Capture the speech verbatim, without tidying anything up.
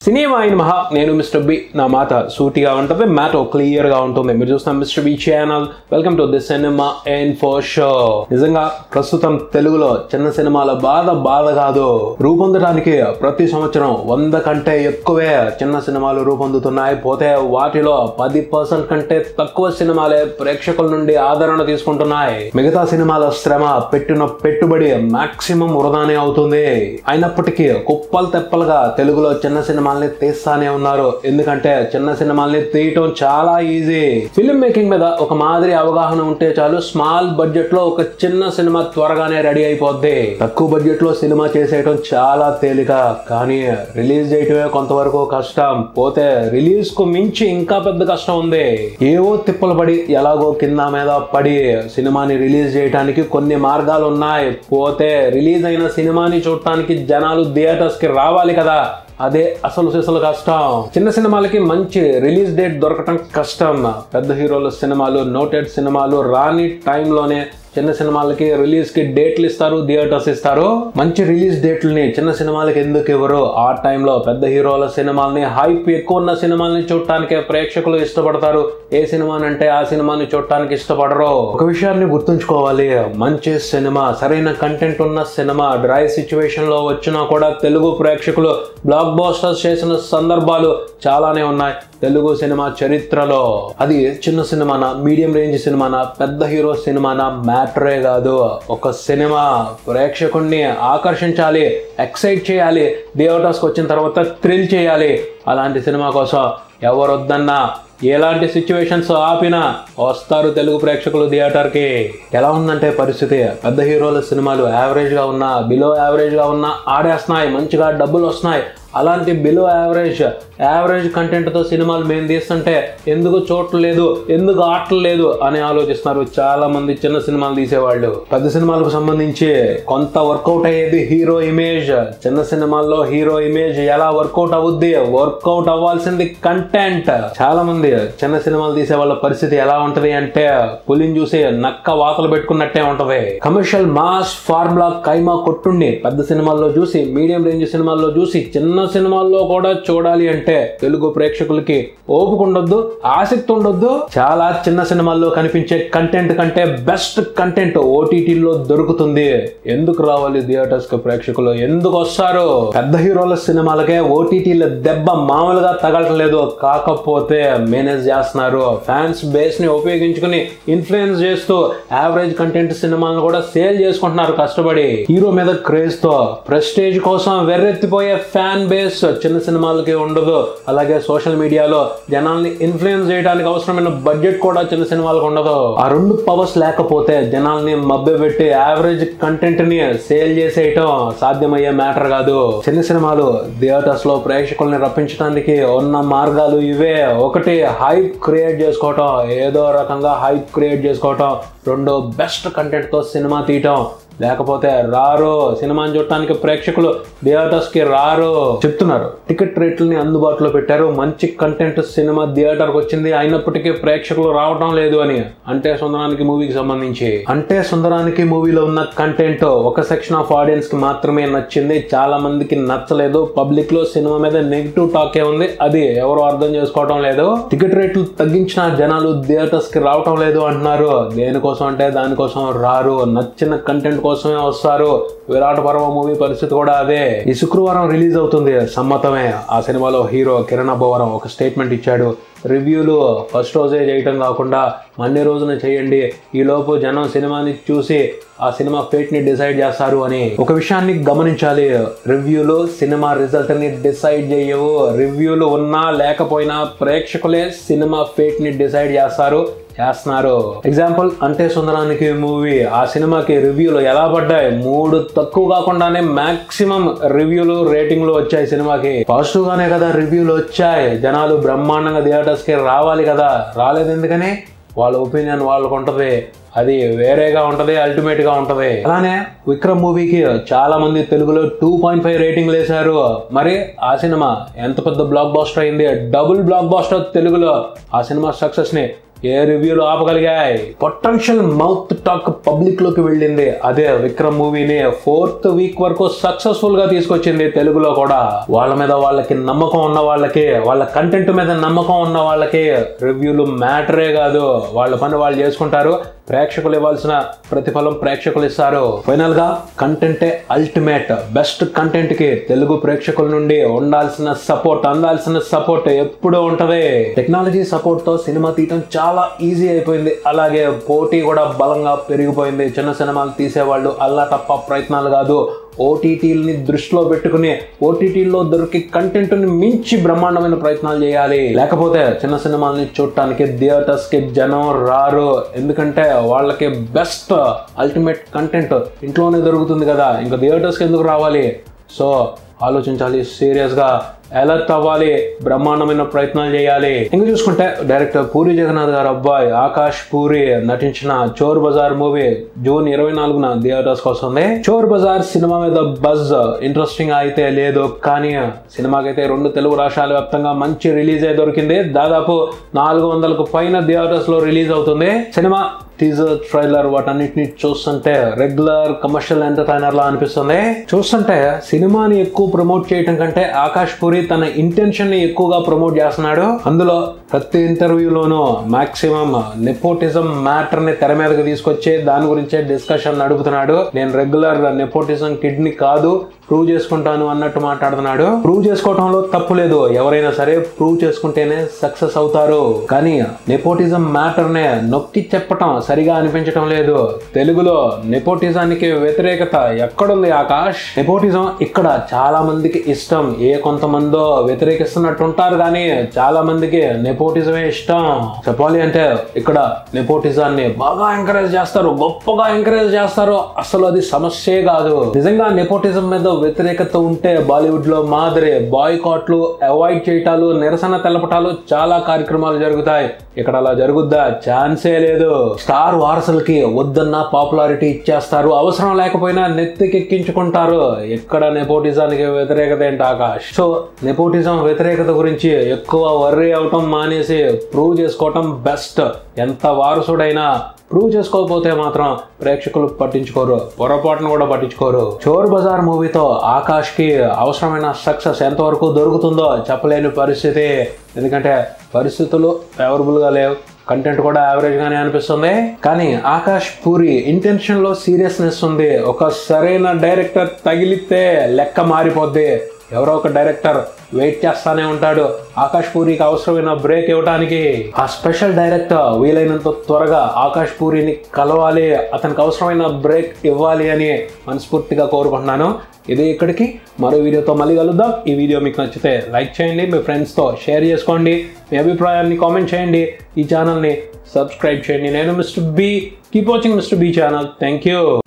Cinema అయిన మహా నేను మిస్టర్ బి నా మాట సూటిగా ఉంటుంది మ్యాటర్ క్లియర్ గా ఉంటుంది మీరు చూస్తున్న mister B channel welcome to this cinema info show నిజంగా ప్రస్తుతం తెలుగులో చిన్న సినిమాల బాధ బాధ కాదు రూపొందడానికి ప్రతి సంవత్సరం వంద కంటే ఎక్కువే చిన్న సినిమాలు రూపొందుతున్నాయి పోతే వాటిలో పది పర్సెంట్ కంటే తక్కువ సినిమాలే ప్రేక్షకుల నుండి ఆదరణ తీసుకుంటున్నాయి మిగతా సినిమాల శ్రమ పెట్టిన పెట్టుబడి మాక్సిమం వృధానే అవుతుంది అయినప్పటికీ కుప్పలు తెప్పలుగా తెలుగులో చిన్న సినిమా తీస్తానే ఉన్నారు ఎందుకంటే చిన్న సినిమాల్ని తీయటం చాలా ఈజీ ఫిల్మ్ మేకింగ్ మీద ఒక మాదిరి అవగాహన ఉంటే చాలు స్మాల్ బడ్జెట్ లో ఒక చిన్న సినిమా త్వరగానే రెడీ అయిపోద్ది తక్కువ బడ్జెట్ లో సినిమా చేసేయటం చాలా తేలిక కానీ రిలీజ్ చేయటమే కొంతవరకు కష్టం పోతే రిలీజ్ కు మించి ఇంకా పెద్ద కష్టం ఉంది ఏవో తిప్పలు పడి ఎలాగో కింద మీద పడి సినిమాని రిలీజ్ చేయడానికి కొన్ని మార్గాలు ఉన్నాయి పోతే రిలీజ్ అయిన సినిమాని చూడటానికి జనాలు థియేటర్స్ కి రావాలి కదా అదే అసలు సిసలు కష్టం చిన్న సినిమాలకి మంచి రిలీజ్ డేట్ దొరకటం కష్టం పెద్ద హీరోల సినిమాలు నోటెడ్ సినిమాలు రాని టైంలోనే చిన్న సినిమాలకి రిలీజ్ కి డేట్లు ఇస్తారు థియేటర్స్ ఇస్తారు మంచి రిలీజ్ డేట్లని చిన్న సినిమాలకి ఎందుకు ఇవ్వరు ఆ టైంలో పెద్ద హీరోల సినిమాల్ని హైప్ ఎక్కువ ఉన్న సినిమాల్ని చూడటానికి ప్రేక్షకులు ఇష్టపడతారు ఏ సినిమానంటే ఆ సినిమాని చూడటానికి ఇష్టపడరు ఒక విషయాన్ని గుర్తుంచుకోవాలి మంచి సినిమా సరైన కంటెంట్ ఉన్న సినిమా డ్రై సిచ్యువేషన్ లో వచ్చినా కూడా తెలుగు ప్రేక్షకులు బ్లాక్ బాస్టర్స్ చేసిన సందర్భాలు చాలానే ఉన్నాయి తెలుగు సినిమా చరిత్రలో అది చిన్న సినిమానా మీడియం రేంజ్ సినిమానా పెద్ద హీరో సినిమానా మ్యాటరే కాదు ఒక సినిమా ప్రేక్షకుడిని ఆకర్షించాలి ఎక్సైట్ చేయాలి థియేటర్స్కి వచ్చిన తర్వాత థ్రిల్ చేయాలి అలాంటి సినిమా కోసం ఎవరు వద్దన్నా ఎలాంటి సిచ్యువేషన్స్ ఆపినా వస్తారు తెలుగు ప్రేక్షకులు థియేటర్కి ఎలా ఉందంటే పరిస్థితి పెద్ద హీరోల సినిమాలు యావరేజ్గా ఉన్నా బిలో యావరేజ్గా ఉన్నా ఆడేస్తున్నాయి మంచిగా డబ్బులు వస్తున్నాయి అలాంటి బిలో యావరేజ్ యావరేజ్ కంటెంట్తో సినిమాలు మేము తీస్తుంటే ఎందుకు చూడలేదు ఎందుకు ఆటలేదు అని ఆలోచిస్తున్నారు చాలా మంది చిన్న సినిమాలు తీసేవాళ్ళు పెద్ద సినిమాలకు సంబంధించి కొంత వర్కౌట్ అయ్యేది హీరో ఇమేజ్ చిన్న సినిమాల్లో హీరో ఇమేజ్ ఎలా వర్కౌట్ అవుద్ది వర్కౌట్ అవ్వాల్సింది కంటెంట్ చాలా మంది చిన్న సినిమాలు తీసే వాళ్ళ పరిస్థితి ఎలా ఉంటది అంటే పులిని చూసి నక్క వాతలు పెట్టుకున్నట్టే ఉంటది కమర్షియల్ మాస్ ఫార్ములా కైమా కొట్టుండి పెద్ద సినిమాల్లో చూసి మీడియం రేంజ్ సినిమాల్లో చూసి చిన్న సినిమాల్లో కూడా చూడాలి అంటే తెలుగు ప్రేక్షకులకి ఓపిక ఉండొద్దు ఆసక్తి ఉండొద్దు చాలా చిన్న సినిమాల్లో కనిపించే కంటెంట్ కంటే బెస్ట్ కంటెంట్ ఓటీటీలో దొరుకుతుంది ఎందుకు రావాలి థియేటర్స్ కి ప్రేక్షకులు ఎందుకు వస్తారు పెద్ద హీరోల సినిమాలకే ఓటీటీల దెబ్బ మామూలుగా తగలట్లేదు కాకపోతే మేనేజ్ చేస్తున్నారు ఫ్యాన్స్ బేస్ ని ఉపయోగించుకుని ఇన్ఫ్లుయెన్స్ చేస్తూ యావరేజ్ కంటెంట్ సినిమాలను కూడా సేల్ చేసుకుంటున్నారు కష్టపడి హీరో మీద క్రేజ్ తో ప్రెస్టేజ్ కోసం వెర్రెత్తిపోయే ఫ్యాన్ బేస్ చిన్న సినిమాలకి ఉండదు అలాగే సోషల్ మీడియాలో జనాల్ని ఇన్ఫ్లుయెన్స్ చేయడానికి అవసరమైన బడ్జెట్ కూడా చిన్న సినిమాలకు ఉండదు ఆ రెండు పవర్స్ లేకపోతే జనాల్ని మభ్యపెట్టి యావరేజ్ కంటెంట్ ని సేల్ చేసేయటం సాధ్యమయ్యే మ్యాటర్ కాదు చిన్న సినిమాలు థియేటర్స్ లో ప్రేక్షకుల్ని రప్పించడానికి ఉన్న మార్గాలు ఇవే ఒకటి హైప్ క్రియేట్ చేసుకోవటం ఏదో రకంగా హైప్ క్రియేట్ చేసుకోవటం రెండు బెస్ట్ కంటెంట్ తో సినిమా తీయటం లేకపోతే రారు సినిమాని చూడటానికి ప్రేక్షకులు థియేటర్స్ కి రారు చెప్తున్నారు టికెట్ రేట్లని అందుబాటులో పెట్టారు మంచి కంటెంట్ సినిమా థియేటర్కి వచ్చింది అయినప్పటికీ ప్రేక్షకులు రావడం లేదు అని అంటే సుందరానికి మూవీకి సంబంధించి అంటే సుందరానికి మూవీలో ఉన్న కంటెంట్ ఒక సెక్షన్ ఆఫ్ ఆడియన్స్ కి మాత్రమే నచ్చింది చాలా మందికి నచ్చలేదు పబ్లిక్ లో సినిమా మీద నెగిటివ్ టాకే ఉంది అది ఎవరు అర్థం చేసుకోవడం లేదు టికెట్ రేట్లు తగ్గించిన జనాలు థియేటర్స్ కి రావటం లేదు అంటున్నారు దేనికోసం అంటే దానికోసం రారు నచ్చిన కంటెంట్ కోసమే వస్తారు విరాట పర్వ మూవీ పరిస్థితి కూడా అదే ఈ శుక్రవారం రిలీజ్ అవుతుంది సమ్మతమే ఆ సినిమాలో హీరో కిరణ్ అబ్బవరం ఒక స్టేట్మెంట్ ఇచ్చాడు రివ్యూలు ఫస్ట్ రోజే చేయటం కాకుండా మండే రోజున చేయండి ఈ లోపు జనం సినిమాని చూసి ఆ సినిమా ఫేట్ ని డిసైడ్ చేస్తారు అని ఒక విషయాన్ని గమనించాలి రివ్యూలు సినిమా రిజల్ట్ ని డిసైడ్ చేయవు రివ్యూలు ఉన్నా లేకపోయినా ప్రేక్షకులే సినిమా ఫేట్ ని డిసైడ్ చేస్తారు చేస్తున్నారు ఎగ్జాంపుల్ అంటే సుందరానికి మూవీ ఆ సినిమాకి రివ్యూలు ఎలా పడ్డాయి మూడు తక్కువ కాకుండానే మాక్సిమం రివ్యూలు రేటింగ్లు వచ్చాయి సినిమాకి పాజిటివ్ గానే కదా రివ్యూలు వచ్చాయి జనాలు బ్రహ్మాండంగా థియేటర్స్ కి రావాలి కదా రాలేదు ఎందుకని వాళ్ళ ఒపీనియన్ వాళ్ళకు ఉంటది అది వేరేగా ఉంటది అల్టిమేట్ గా ఉంటది అలానే విక్రమ్ మూవీకి చాలా మంది తెలుగులో టూ పాయింట్ ఫైవ్ రేటింగ్ వేశారు మరి ఆ సినిమా ఎంత పెద్ద బ్లాక్ బాస్టర్ అయింది డబుల్ బ్లాక్ బాస్టర్ తెలుగులో ఆ సినిమా సక్సెస్ ని ఏ రివ్యూలు ఆపగలిగాయి. పొటెన్షియల్ మౌత్ టాక్ పబ్లిక్ లోకి వెళ్ళింది. అదే విక్రమ్ మూవీని ఫోర్త్ వీక్ వరకు సక్సెస్ఫుల్ గా తీసుకొచ్చింది తెలుగులో కూడా. వాళ్ళ మీద వాళ్ళకి నమ్మకం ఉన్న వాళ్ళకి, వాళ్ళ కంటెంట్ మీద నమ్మకం ఉన్న వాళ్ళకి రివ్యూలు మ్యాటరే కాదు. వాళ్ళ పని వాళ్ళు చేసుకుంటారు. ప్రేక్షకులు ఇవ్వాల్సిన ప్రతిఫలం ప్రేక్షకులు ఇస్తారు. ఫైనల్ గా కంటెంటే అల్టిమేట్. బెస్ట్ కంటెంట్ కి తెలుగు ప్రేక్షకుల నుండి ఉండాల్సిన సపోర్ట్, అందాల్సిన సపోర్ట్ ఎప్పుడూ ఉంటది. టెక్నాలజీ సపోర్ట్ తో సినిమా తీయటం చాలా ఈజీ అయిపోయింది. అలాగే పోటీ కూడా బలంగా పెరిగిపోయింది. చిన్న సినిమాలు తీసేవాళ్ళు అల్లా తప్ప ప్రయత్నాలు కాదు, ఓటీటీలని దృష్టిలో పెట్టుకుని ఓటీటీలో దొరికి కంటెంట్ ని మించి బ్రహ్మాండమైన ప్రయత్నాలు చేయాలి. లేకపోతే చిన్న సినిమాలని చూడటానికి థియేటర్స్ కి జనం రారు. ఎందుకంటే వాళ్ళకి బెస్ట్ అల్టిమేట్ కంటెంట్ ఇంట్లోనే దొరుకుతుంది కదా, ఇంకా థియేటర్స్ కి ఎందుకు రావాలి? సో ఆలోచించాలి, సీరియస్ గా అలర్ట్ అవ్వాలి, బ్రహ్మాండమైన ప్రయత్నాలు చేయాలి. ఇంకా చూసుకుంటే డైరెక్టర్ పూరి జగన్నాథ్ గారు అబ్బాయి ఆకాష్ పూరి నటించిన చోర్ బజార్ మూవీ జూన్ ఇరవై నాలుగున థియేటర్స్ కి వస్తుంది. చోర్ బజార్ సినిమా మీద బజ్ ఇంట్రెస్టింగ్ అయితే లేదు, కానీ సినిమాకైతే రెండు తెలుగు రాష్ట్రాల వ్యాప్తంగా మంచి రిలీజ్ అయి దొరికింది. దాదాపు నాలుగు వందలకు పైన థియేటర్స్ లో రిలీజ్ అవుతుంది. సినిమా టీజర్, ట్రైలర్ వాటన్నిటిని చూస్తుంటే రెగ్యులర్ కమర్షియల్ ఎంటర్టైనర్ లా అనిపిస్తుంది. చూస్తుంటే సినిమాని ఎక్కువ ప్రమోట్ చేయడం కంటే ఆకాష్ పూరి తన ఇంటెన్షన్ ని ఎక్కువగా ప్రమోట్ చేస్తున్నాడు. అందులో ప్రతి ఇంటర్వ్యూలోనూ మాక్సిమం నెపోటిజం మ్యాటర్ ని తెర మీదకి తీసుకొచ్చి దాని గురించే డిస్కషన్ నడుపుతున్నాడు. నేను రెగ్యులర్ నెపోటిజం కిడ్ ని కాదు, ప్రూవ్ చేసుకుంటాను అన్నట్టు మాట్లాడుతున్నాడు. ప్రూవ్ చేసుకోవటంలో తప్పు లేదు, ఎవరైనా సరే ప్రూవ్ చేసుకుంటేనే సక్సెస్ అవుతారు. కానీ నెపోటిజం మ్యాటర్ నే నొక్కి చెప్పటం సరిగా అనిపించటం లేదు. తెలుగులో నెపోటిజానికి వ్యతిరేకత ఎక్కడుంది ఆకాష్? నెపోటిజం ఇక్కడ చాలా మందికి ఇష్టం. ఏ కొంతమందో వ్యతిరేకిస్తున్నట్టు ఉంటారు, కానీ చాలా మందికి నెపోటిజమే ఇష్టం. చెప్పాలి అంటే ఇక్కడ నెపోటిజాన్ని బాగా ఎంకరేజ్ చేస్తారు, గొప్పగా ఎంకరేజ్ చేస్తారు. అసలు అది సమస్యే కాదు. నిజంగా నెపోటిజం మీద వ్యతిరేకత ఉంటే బాలీవుడ్ లో మాదిరి బాయ్కాట్లు, అవాయిడ్ చేయటాలు, నిరసన తెలపటాలు చాలా కార్యక్రమాలు జరుగుతాయి. ఇక్కడ అలా జరుగుద్దా? ఛాన్సే లేదు. స్టార్ వారసులకి వద్దన్న పాపులారిటీ ఇచ్చేస్తారు, అవసరం లేకపోయినా నెత్తికెక్కించుకుంటారు. ఎక్కడ నెపోటిజానికి వ్యతిరేకత ఏంటి ఆకాష్? సో నెపోటిజం వ్యతిరేకత గురించి ఎక్కువ వర్రీ అవటం మానేసి ప్రూవ్ చేసుకోవటం బెస్ట్. ఎంత వారసుడైనా ప్రూవ్ చేసుకోకపోతే మాత్రం ప్రేక్షకులు పట్టించుకోరు, పొరపాటును కూడా పట్టించుకోరు. చోర్ బజార్ మూవీతో ఆకాష్ కి అవసరమైన సక్సెస్ ఎంతవరకు దొరుకుతుందో చెప్పలేని పరిస్థితి. ఎందుకంటే పరిస్థితులు ఫేవరబుల్ గా లేవు, కంటెంట్ కూడా యావరేజ్ గానే అనిపిస్తుంది. కానీ ఆకాష్ పూరి ఇంటెన్షన్ లో సీరియస్నెస్ ఉంది. ఒక సరైన డైరెక్టర్ తగిలితే లెక్క మారిపోద్ది. ఎవరో ఒక డైరెక్టర్ వెయిట్ చేస్తానే ఉంటాడు ఆకాష్ పూరికి అవసరమైన బ్రేక్ ఇవ్వడానికి. ఆ స్పెషల్ డైరెక్టర్ వీలైనంత త్వరగా ఆకాష్ పూరిని కలవాలి, అతనికి అవసరమైన బ్రేక్ ఇవ్వాలి అని మనస్ఫూర్తిగా కోరుకుంటున్నాను. ఇది ఇక్కడికి, మరో వీడియోతో మళ్ళీ కలుద్దాం. ఈ వీడియో మీకు నచ్చితే లైక్ చేయండి, మీ ఫ్రెండ్స్తో షేర్ చేసుకోండి, మీ అభిప్రాయాన్ని కామెంట్ చేయండి, ఈ ఛానల్ని సబ్స్క్రైబ్ చేయండి. నేను mister B. Keep watching mister B channel. Thank you.